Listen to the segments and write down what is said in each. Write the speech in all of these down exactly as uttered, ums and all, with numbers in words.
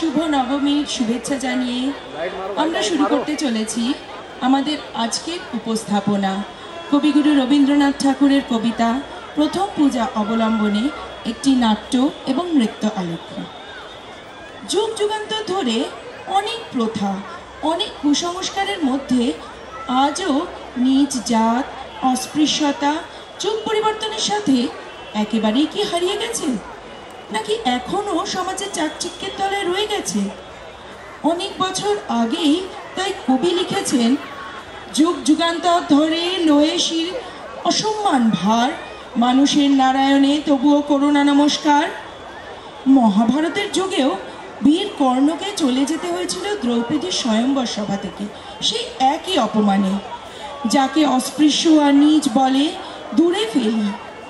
শুভ নবমীর শুভেচ্ছা জানিয়ে আমরা শুরু করতে চলেছি আমাদের আজকের উপস্থাপনা। কবিগুরু রবীন্দ্রনাথ ঠাকুরের কবিতা প্রথম পূজা অবলম্বনে একটি নাট্য এবং নৃত্য আলেখ্য। যুগ যুগান্তর ধরে অনেক প্রথা, অনেক কুসংস্কারের মধ্যে আজও নিজ জাত, অস্পৃশ্যতা যুগ পরিবর্তনের সাথে একেবারেই কি হারিয়ে গেছে, নাকি এখনো সমাজের চাকচিক্যের তলায় রয়ে গেছে? অনেক বছর আগেই তাই কবি লিখেছেন, যুগ যুগান্তর ধরে লয়েশির অসম্মান ভার, মানুষের নারায়ণে তবুও করুণা নমস্কার। মহাভারতের যুগেও বীর কর্ণকে চলে যেতে হয়েছিল দ্রৌপদীর স্বয়ম্বর সভা থেকে সেই একই অপমানে। যাকে অস্পৃশ্য আর নীচ বলে দূরে ফেলি,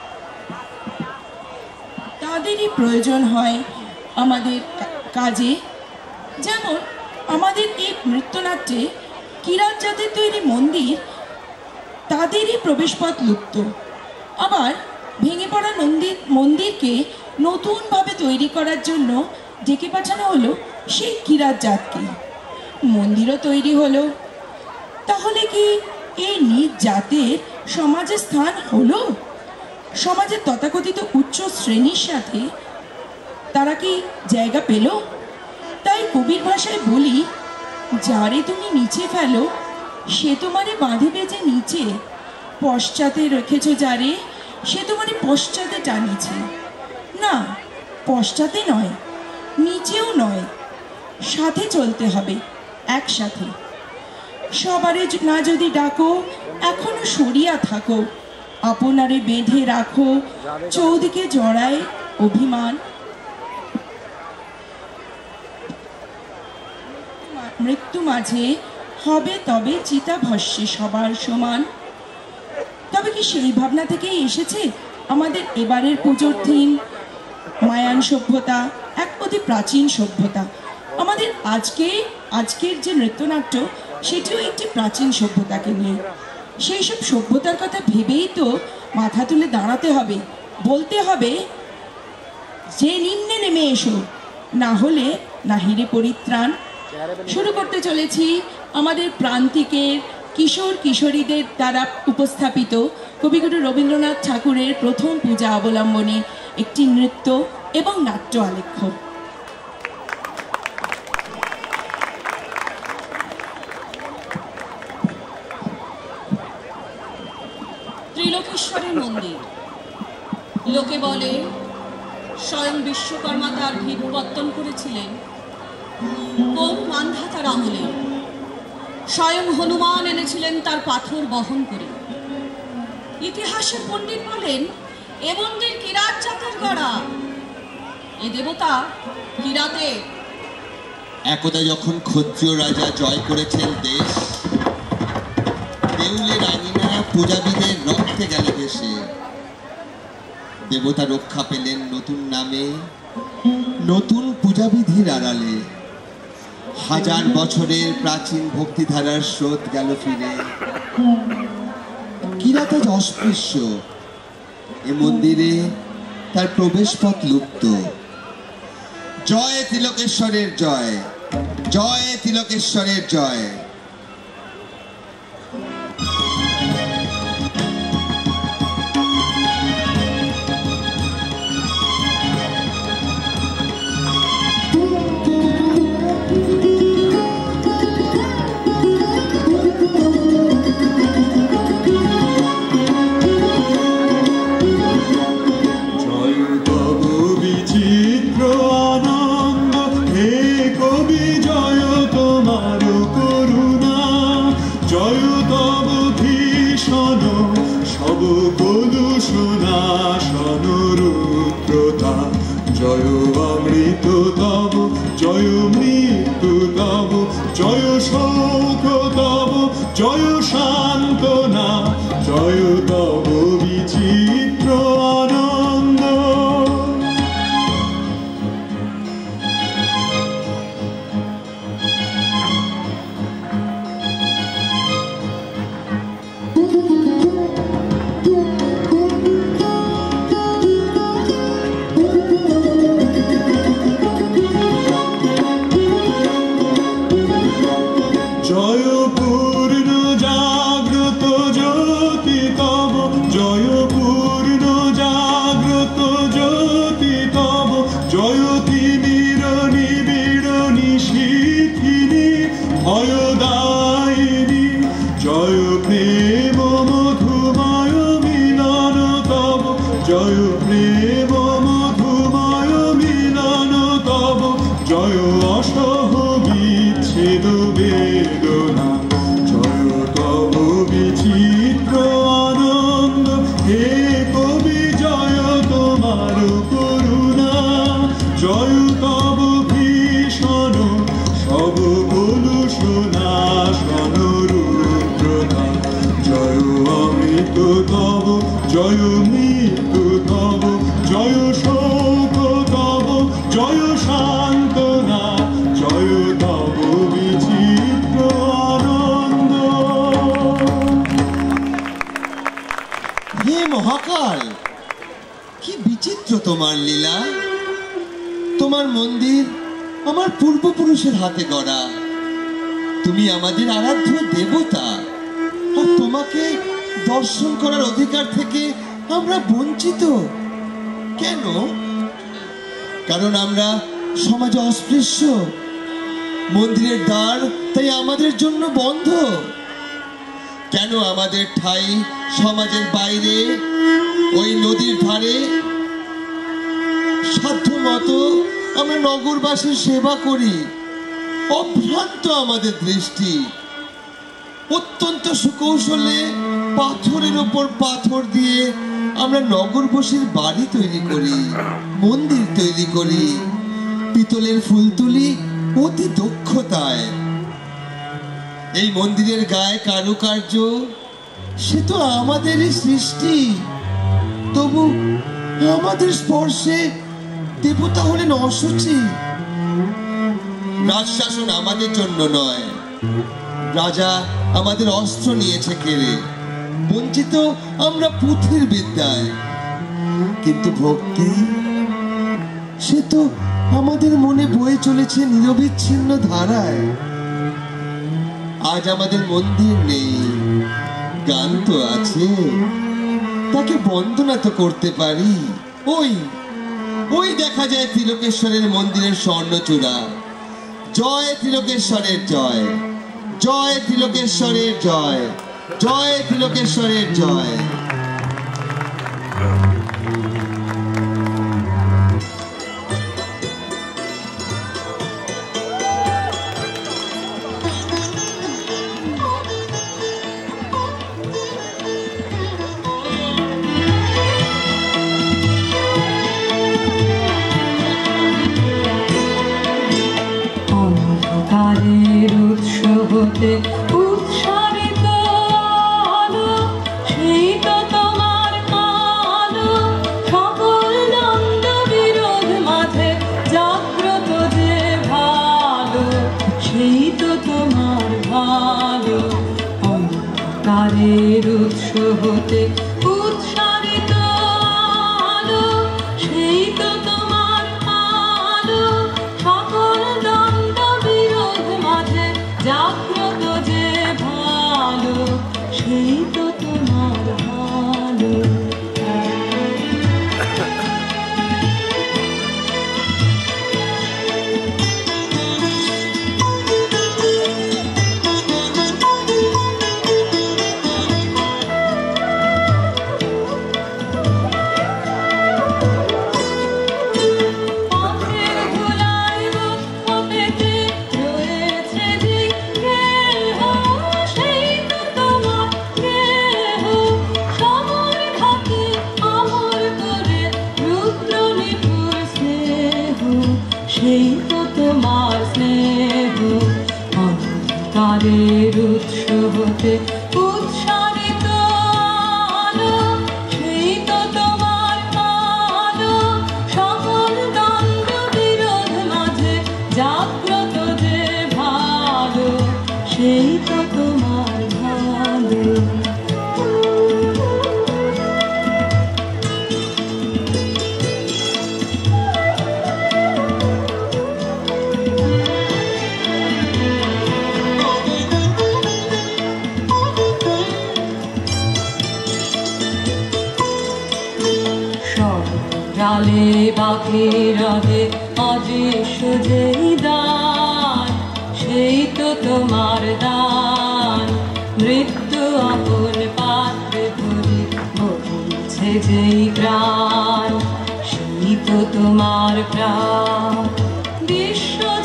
তাদেরই প্রয়োজন হয় আমাদের কাজে। যেমন আমাদের এই নৃত্যনাট্যে কিরাত জাতের তৈরি মন্দির, তাদেরই প্রবেশপথ লুপ্ত। আবার ভেঙে পড়া মন্দির মন্দিরকে নতুনভাবে তৈরি করার জন্য ডেকে পাঠানো হলো সেই কিরাত জাতকে। মন্দিরও তৈরি হলো। তাহলে কি এই নিজ জাতের সমাজে স্থান হলো? সমাজের তথাকথিত উচ্চ শ্রেণীর সাথে তারা কি জায়গা পেল? তাই কবির ভাষায় বলি, যারে তুমি নিচে ফেলো সে তোমারে বাঁধে বেজে নিচে, পশ্চাতে রেখেছ যারে সে তোমারে পশ্চাতে টানিছে। না, পশ্চাতে নয়, নিচেও নয়, সাথে চলতে হবে, একসাথে। সবারে না যদি ডাকো এখনো সরিয়া থাকো, আপনারে বেঁধে রাখো চৌদিকে জড়ায় অভিমান। মৃত্যু মাঝে হবে তবে চিতাভস্যে সবার সমান। তবে কি সেই ভাবনা থেকেই এসেছে আমাদের এবারের পুজোর থিম মায়ান সভ্যতা, এক অতি প্রাচীন সভ্যতা? আমাদের আজকে আজকের যে নৃত্যনাট্য সেটিও একটি প্রাচীন সভ্যতাকে নিয়ে। সেই সব সভ্যতার কথা ভেবেই তো মাথা তুলে দাঁড়াতে হবে, বলতে হবে যে নিম্নে নেমে এসো, না হলে নাহিরে পরিত্রাণ। শুরু করতে চলেছি আমাদের প্রান্তিকের কিশোর কিশোরীদের দ্বারা উপস্থাপিত কবিগুরু রবীন্দ্রনাথ ঠাকুরের প্রথম পূজা অবলম্বনে একটি নৃত্য এবং নাট্য আলেখ্য। ত্রিলোকেশ্বরের মন্দির। লোকে বলে স্বয়ং বিশ্বকর্মা তার ভিত পত্তন করেছিলেন কোন মান্ধাতার আমলে। স্বয়ং হনুমান এনেছিলেন তার পাথর বহন করে। ইতিহাসের পণ্ডিত বলেন এ মন্দির কিরাত জাতের গড়া, এ দেবতা কিরাতে। একদা যখন ক্ষত্রিয় রাজা জয় করেছেন দেশ, দেউলে রাঙিনা পূজাবিদের রক্তে গেল ভেসে। দেবতা রক্ষা পেলেন নতুন নামে, নতুন পূজাবিধির আড়ালে। হাজার বছরের প্রাচীন ভক্তিধারার স্রোত গেল ফিরে। কিরাত আজ অস্পৃশ্য, এ মন্দিরে তার প্রবেশ পথ লুপ্ত। জয় তিলকেশ্বরের জয়, জয় তিলকেশ্বরের জয়। কবি জয় তোমার করুণ জয় অসহ বিচ্ছেদ বেদনা, জয় তব বিচিত্র আনন্দ, হে কবি জয় তোমার করুণা, জয় তব ভীষণ সব কলুষনা শন রুদ্রতা, জয় অমৃত তব জয় মৃত্যু তব, জয় শোক তব জয় সান্ত্বনা, জয় তব বিচিত্র আনন্দ। হে মহাকাল, কি বিচিত্র তোমার লীলা! তোমার মন্দির আমার পূর্বপুরুষের হাতে গড়া। তুমি আমাদের আরাধ্য দেবতা, আর তোমাকে দর্শন করার অধিকার থেকে আমরা বঞ্চিত কেন? কারণ আমরা সমাজে অস্পৃশ্য। মন্দিরের দ্বার তাই আমাদের জন্য বন্ধ। কেন আমাদের ঠাঁই সমাজের বাইরে, ওই নদীর ধারে? সাধ্য মতো আমরা নগরবাসীর সেবা করি, অভ্রান্ত আমাদের দৃষ্টি। অত্যন্ত সুকৌশলে পাথরের ওপর পাথর দিয়ে আমরা নগরবাসীর বাড়ি তৈরি করি, মন্দির তৈরি করি, পিতলের ফুল তুলি অতি দক্ষতায়। এই মন্দিরের গায়ে কারুকার্য, সে তো আমাদেরই সৃষ্টি। তবু আমাদের স্পর্শে দেবতা হলেন অসুচি। রাজশাসন আমাদের জন্য নয়, রাজা আমাদের অস্ত্র নিয়েছে কেড়ে। বঞ্চিত আমরা পুঁথির বিদ্যায়, কিন্তু ভক্তি সে তো আমাদের মনে বয়ে চলেছে নিরবিচ্ছিন্ন ধারায়। আজ আমাদের মন্দির নেই, গান তো আছে, তাকে বন্দনা তো করতে পারি। ওই ওই দেখা যায় তিলকেশ্বরের মন্দিরের স্বর্ণচূড়া। জয় তিলকেশ্বরের জয়, জয় তিলকেশ্বরের জয়, জয় তিলকেশ্বরের জয়। অন্ধকারের উৎস হতে উৎসারিত আলো, সেই তো তোমার আলো। সকল দ্বন্দ্ব বিরোধ মাঝে জাগ্রত যে ভালো, সেই তো তোমার ভালো। অন্ধকারের উৎস হতে উৎসারিত আলো, সেই তো তোমার আলো। সকল দ্বন্দ্ব বিরোধ মাঝে জাগ্রত যে ভালো, সেই তো তোমার ভালো। পথের ধুলায় বক্ষ পেতে রয়েছে যে কেহ, সেই তো তোমার কেহ। সমর থাকে আমর করে রুদ্র নিপুর স্নেহ, সেই তো তোমার স্নেহ। অন্ধকারের উৎস হতে উৎসারিত আলো, সেই তো তোমার আলো। সকল দ্বন্দ্ব বিরোধ মাঝে জাগ্রত যে ভালো, সেই তো তোমার ভালো। ডালে বাকি রহে অদৃশ্য যেই দান, সেই তো তোমার দান। মৃত্যু আপন পাত্রে ভরি বইছে যেই প্রাণ, সেই তো তোমার প্রাণ। বিশ্ব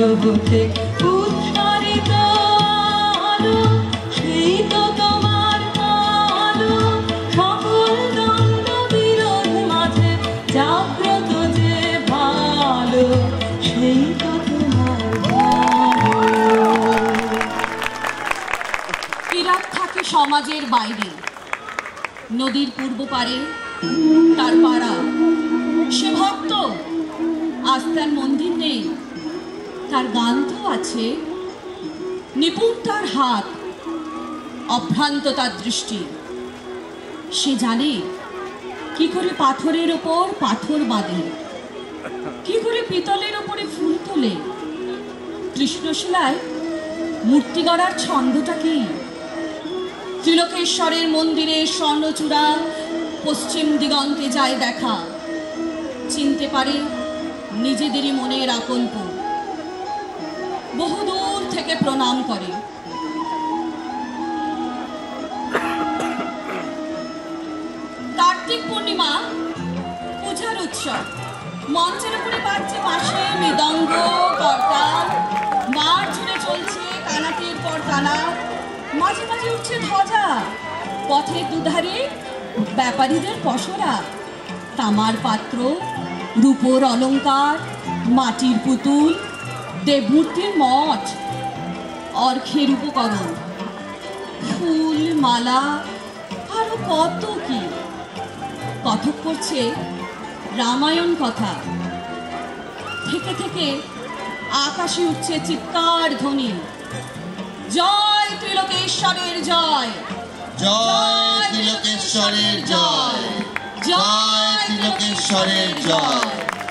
হতে উচ্চারিত আলো, সেই তো তোমার আলো। সকল দ্বন্দ্ব বিরোধ মাঝে জাগ্রত যে ভালো, সেই তো তোমার ভালো। কিরাত থাকে সমাজের বাইরে, নদীর পূর্ব পারে তার পাড়া। সে ভক্ত, আজ তার মন্দির নেই, তার গান তো আছে। নিপুণ তার হাত, অভ্রান্ত তার দৃষ্টি। সে জানে কি করে পাথরের ওপর পাথর বাঁধে, কি করে পিতলের ওপরে ফুল তোলে। কৃষ্ণশিলায় মূর্তি গড়ার ছন্দটা কি? ত্রিলোকেশ্বরের মন্দিরে স্বর্ণচূড়া পশ্চিম দিগন্তে যায় দেখা। চিনতে পারে নিজেদেরই মনের আকল্প, বহুদূর থেকে প্রণাম করে। কার্তিক পূর্ণিমা, পূজার উৎসব। মঞ্চের উপরে বাজছে পাশে মৃদঙ্গ, করতাল। মাঠ জুড়ে চলছে কানাতের পর কানা। মাঝে মাঝে উঠছে ধ্বজা, পথের দুধারে ব্যাপারীদের পসরা। তামার পাত্র, রূপোর অলংকার, মাটির পুতুল, দেবমূর্তির মঠ, অর্ঘের উপকরণ, ফুল মালা, আরো কত কি। কথক করছে রামায়ণ কথা। থেকে থেকে আকাশে উঠছে চিৎকার ধ্বনি, জয় ত্রিলোকেশ্বরের জয়, জয় ত্রিলোকেশ্বরের জয়, জয় ত্রিলোকেশ্বরের জয়।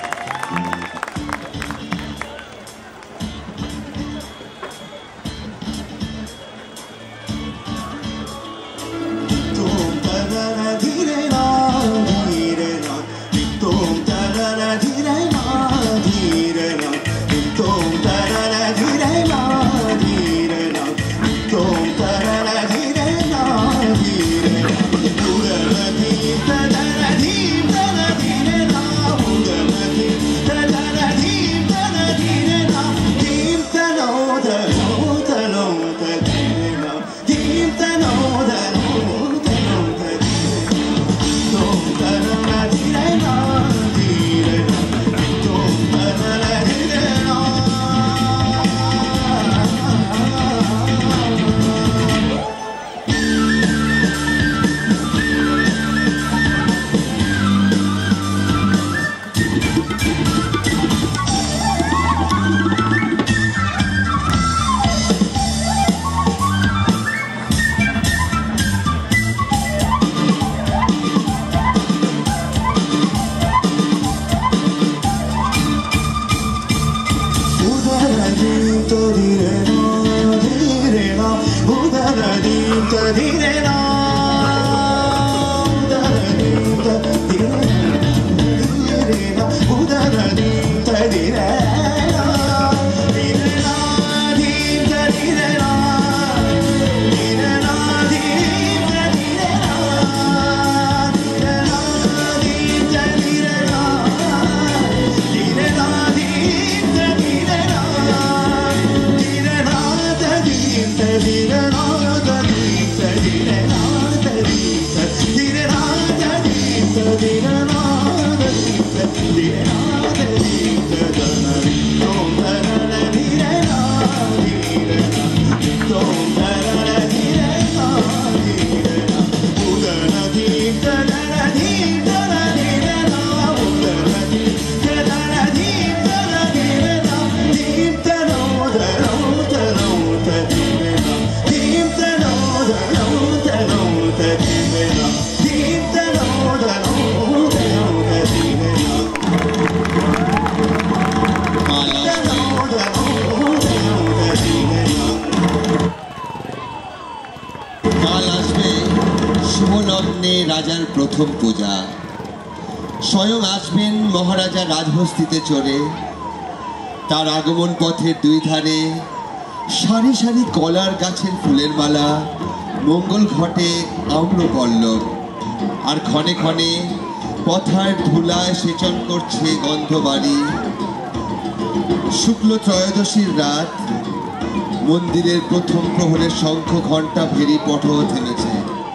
রাজার প্রথম পূজা। স্বয়ং আসবেন মহারাজা রাজহস্তিতে চড়ে। তার আগমন পথের দুই ধারে সারি সারি কলার গাছের ফুলের মালা, মঙ্গল ঘটে আম্রপল্লব, আর ক্ষণে ক্ষণে পথার ধুলায় সেচন করছে গন্ধবাড়ি। শুক্ল ত্রয়োদশীর রাত, মন্দিরের প্রথম প্রহরের শঙ্খ ঘণ্টা ভেরি পটও থেমেছে।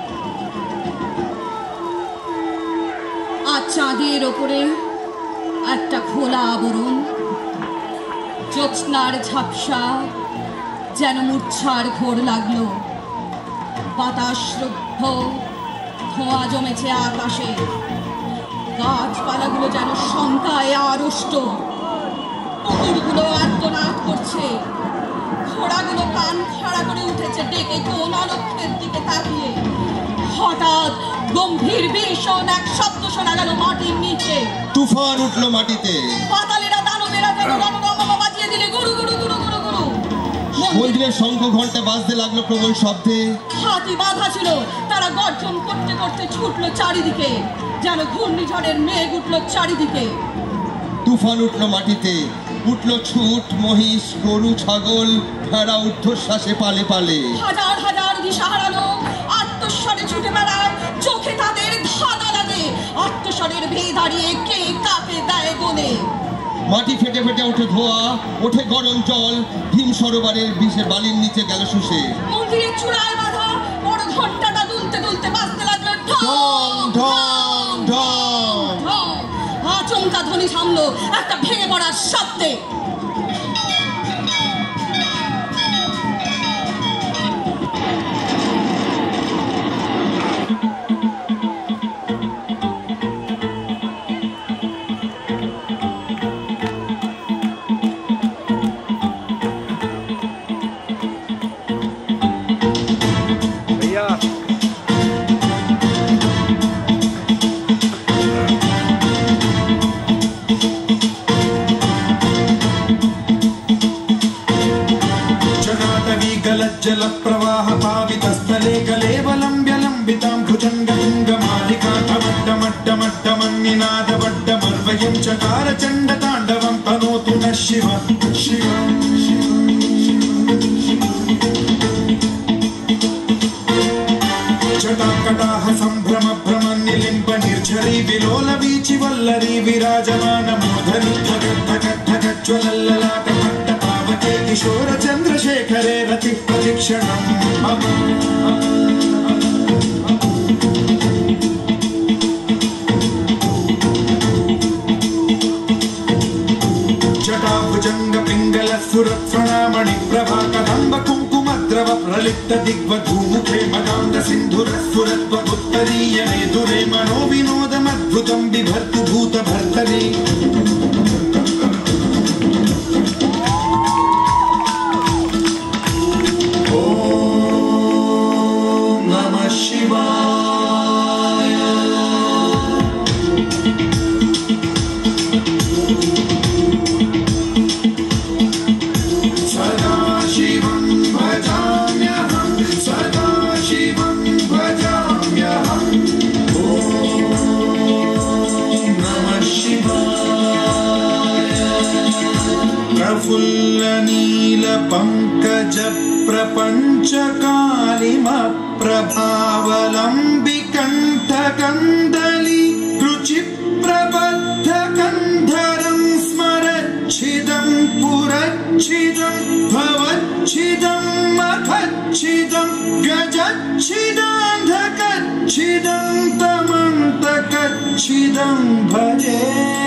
আর চাঁদের ওপরে একটা খোলা আবরণ, জ্যোৎস্নার ঝাপসা যেন মূর্ছার ঘোর লাগলো। বাতাস রুদ্ধ, ধোঁয়া জমেছে আকাশে, গাছপালাগুলো যেন শঙ্কায় আড়ষ্ট, পুকুরগুলো আর্তনাদ করছে, ঘোড়াগুলো কান খাড়া করে উঠেছে ডেকে কোন অলক্ষের দিকে তাকিয়ে। হঠাৎ গম্ভীর ভীষণ এক শব্দ শোনা গেল মাটির নিচে। তুফান উঠলো মাটিতে, পাতালেরা দানবেরা যেন রণরঙ্গমা বাজিয়ে দিলে গুরু গুরু গুরু গুরু গুরু। মন্দিরের শঙ্খ ঘণ্টা বাজতে লাগলো প্রবল শব্দে। হাতি বাঁধা ছিল, তারা গর্জন করতে করতে ছুটলো চারিদিকে, যেন ঘূর্ণিঝড়ের মেঘ উঠলো চারিদিকে। তুফান উঠলো মাটিতে, উঠলো ছুট, মহিষ, গরু, ছাগল, ভেড়া ঊর্ধ্বশ্বাসে পালে পালে। হাজার হাজার দিশাহারা লোক আত্মস্বরে ছুটে বেড়ায়, চোখে তাদের ধাঁধা লাগে, আত্মস্বরের ভেয়ে দাঁড়িয়ে কে কাকে দেয় গোলে। মাটি ফেটে ফেটে ওঠে ধোঁয়া, ওঠে গরম জল, ভীম সরোবরের বিষে বালির নিচে গেল শুষে। মন্দিরের চূড়ায় বাঁধা বড় ঘন্টাটা দুলতে দুলতে বাজতে লাগলো ঢং ঢং ঢং। ঢং। আচমকা ধ্বনি থামলো একটা ভেঙে পড়ার শব্দে। जल प्रवाह पावितस्थले कलेवलम्ब्य लम्बितां भुजङ्गलिङ्गमालिका टमड्डमड्डमड्डमन्निनादवड्डमर्वयं चकार चण्डताण्डवं तनोतु नः शिव शिव जटाकटाह सम्भ्रम भ्रमन्निलिम्ब निर्झरी विलोल वीचि वल्लरी विराजमान मूर्धनि धगद्धगद्धगज्ज्वलल्ललाट भट्टपावके किशोर चन्द्रशेखरे रति प्रशिक्षणं मम जटाभुजंग पिंगल सुरत्फणामणि प्रभा कदंब कुंकुमद्रव प्रलिप्त दिग्वधूमुखे मदांग सिंधुर सुरत्वगुत्तरीय मेधुरे मनो विनोदमद्भुतं बिभर्तु भूत भर्तरि ओम नमः शिवाय। सदा शिवं भजाम्यहं सदा शिवं भजाम्यहं। ओम नमः शिवाय। प्रफुल्ल नील पंकज प्रपंच कालिमा प्रभावलंबिकंठ कंदली रुचि प्रबद्ध कंधरं स्मरच्छिदं पुरच्छिदं भवच्छिदं मखच्छिदं गजच्छिदान्धकच्छिदं तमन्तकच्छिदं भजे।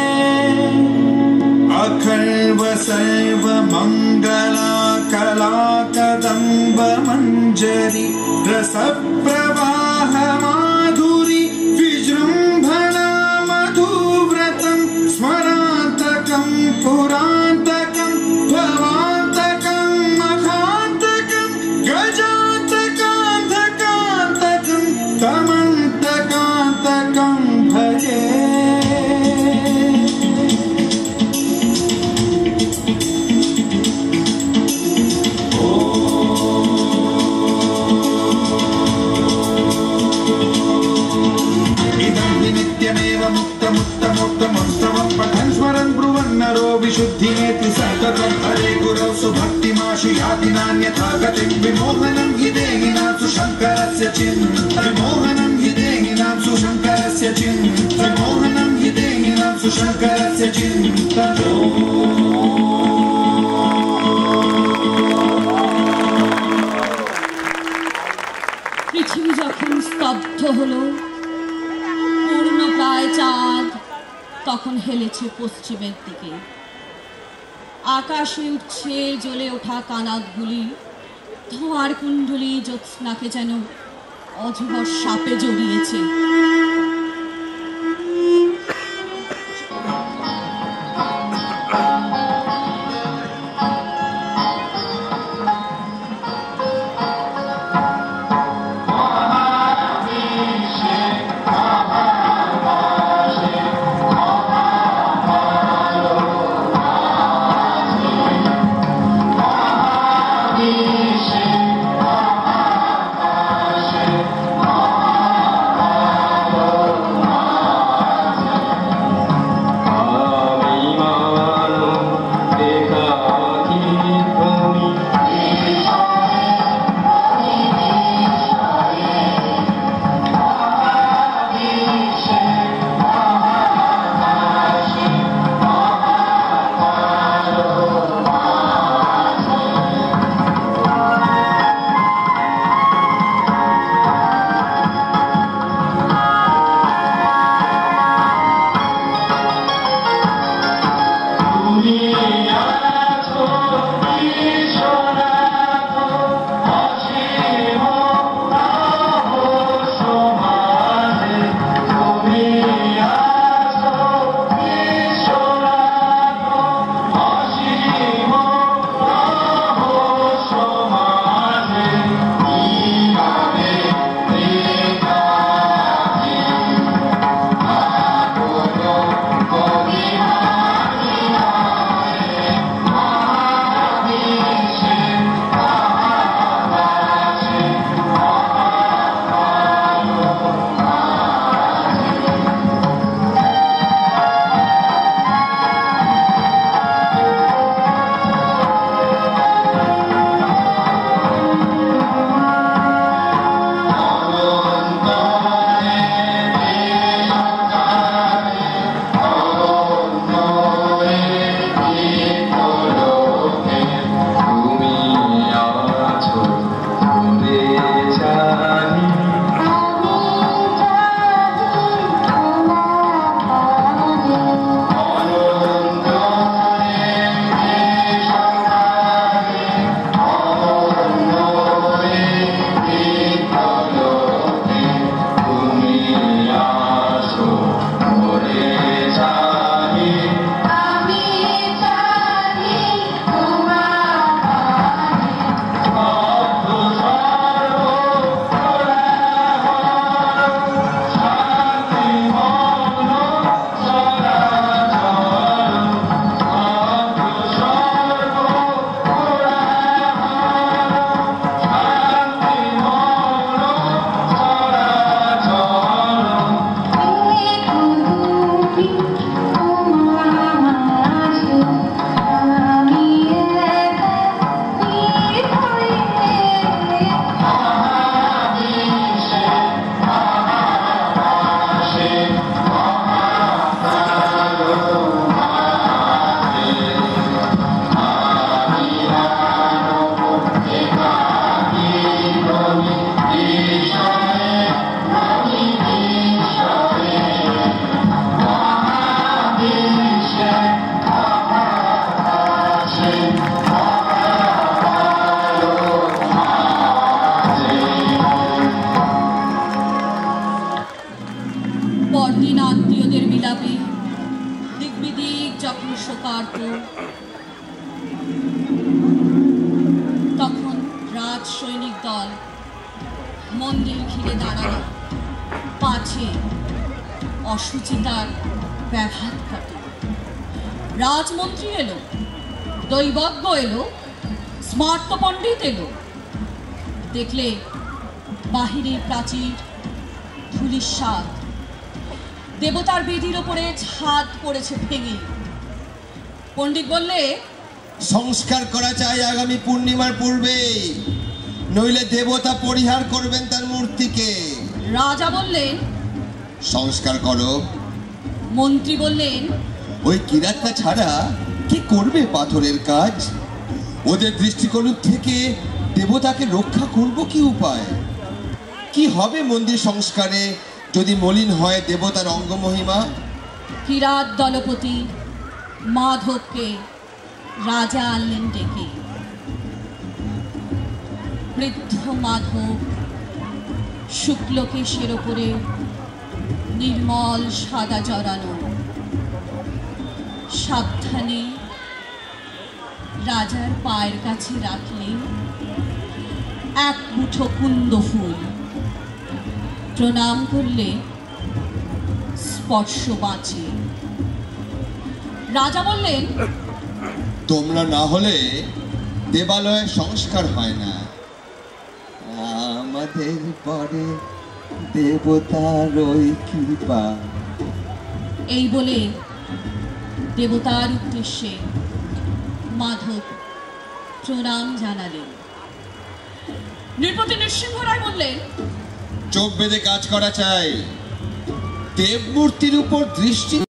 अखर्व सर्व मंगला कला कदंब मंजरी रस प्रवाह माधुरी विजृंभणा मधुव्रतं स्मरान्तकं पुरान्तकं भवान्तकं मखान्तकं गजान्तकान्तकान्तकं तमन्तकान्तकं भजे। विशुद्धिनेति सततं हरे गुरौ सुभक्तिमाशु याति नान्यथा गतिं विमोहनं हि देहिनां शङ्करस्य चिन्त विमोहनं हि देहिनां शङ्करस्य चिन्त विमोहनं हि देहिनां शङ्करस्य चिन्त। হলো। পূর্ণ প্রায় চাঁদ তখন হেলেছে পশ্চিমের দিকে। আকাশে উঠছে জ্বলে ওঠা কানাতগুলি, ধোঁয়ার কুণ্ডলি জ্যোৎস্নাকে যেন অজগর সাপে জড়িয়েছে। তখন রাজ সৈনিক দল মন্দির ঘিরে দাঁড়ালো, পাছে অসুচিতার ব্যাঘাত ঘটে। রাজমন্ত্রী এলো, দৈবজ্ঞ এলো, স্মার্ত পণ্ডিত এলো। দেখলে বাহিরের প্রাচীর ধূলিসাৎ, দেবতার বেদির ওপরে ছাদ পড়েছে ভেঙে। পণ্ডিত বললে, সংস্কার করা চাই আগামী পূর্ণিমার পূর্বে, নইলে দেবতা পরিহার করবেন তার মূর্তিকে। রাজা বললেন, সংস্কার করো। মন্ত্রী বললেন, ওই কিরাতটা ছাড়া কি করবে পাথরের কাজ? ওদের দৃষ্টিকোণ থেকে দেবতাকে রক্ষা করব কি উপায়? কি হবে মন্দির সংস্কারে যদি মলিন হয় দেবতার অঙ্গমহিমা? কিরাত দলপতি মাধবকে রাজা আনলেন ডেকে। বৃদ্ধ মাধব শুক্লকেশের ওপরে নির্মল সাদা জড়ানো, সাবধানে রাজার পায়ের কাছে রাখলেন এক মুঠো কুন্দ ফুল। প্রণাম করলে স্পর্শ বাঁচে। রাজা বললেন, তোমরা না হলে দেবালয়ে সংস্কার হয় না। আমাদের পরে দেবতার ওই কৃপা। এই বলে দেবতার উদ্দেশ্যে মাধব প্রণাম জানালেন। নৃপতি নৃসিংহ রায় বললেন, চোখ বেঁধে কাজ করা চাই, দেবমূর্তির উপর দৃষ্টি